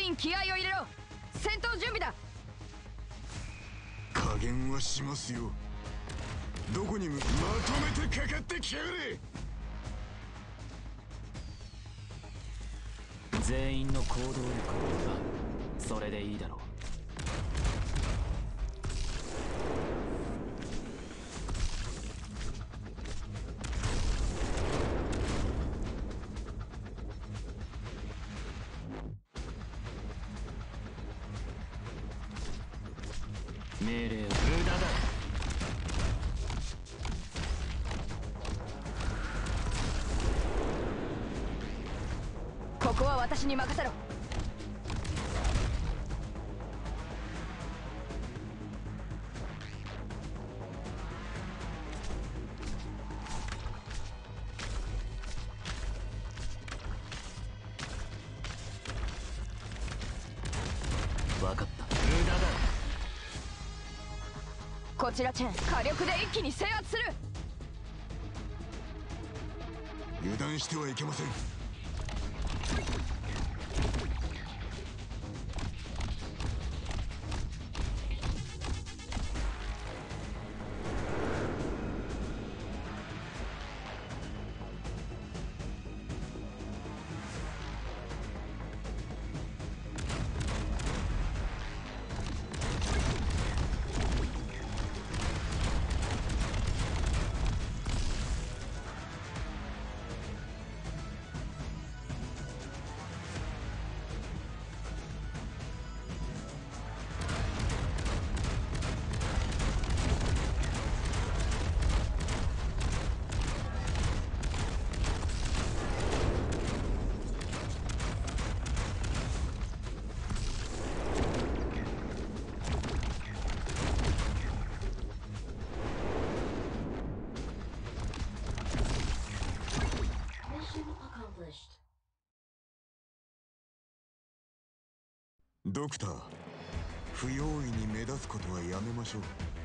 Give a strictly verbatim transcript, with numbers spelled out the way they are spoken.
員気合を入れろ。戦闘準備だ。 加減はしますよ。どこに向まとめてかかってきやがれ。 全員の行動力を奪う。それでいいだろう。命令を無駄だ。 ここは私に任せろ。 分かった。無駄だ。 こちらチェン火力で一気に制圧する。 油断してはいけません。ドクター、不用意に目立つことはやめましょう。